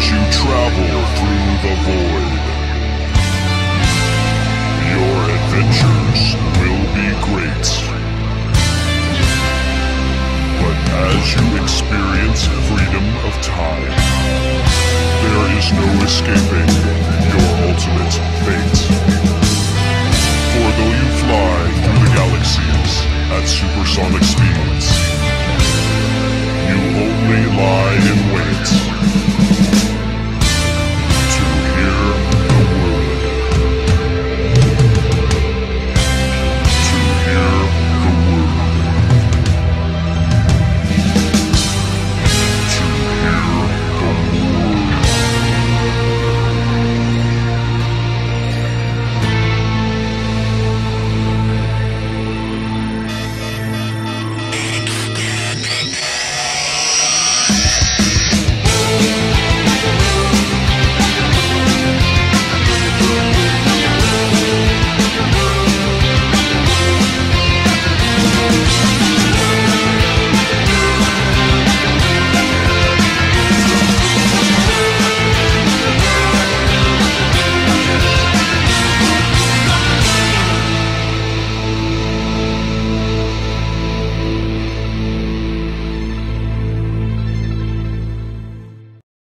as you travel through the void. Your adventures will be great. But as you experience freedom of time, there is no escaping your ultimate fate. For though you fly through the galaxies at supersonic speeds, you only lie in wait